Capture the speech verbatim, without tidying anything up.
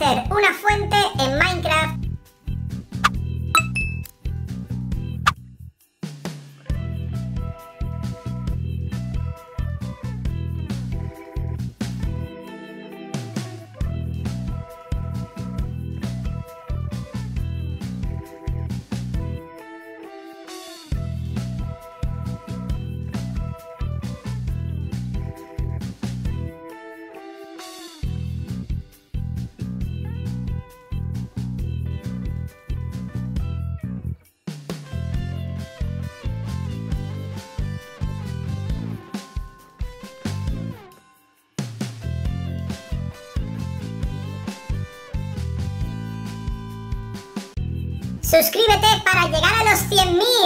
hacer una fuente en Minecraft. Suscríbete para llegar a los cien mil.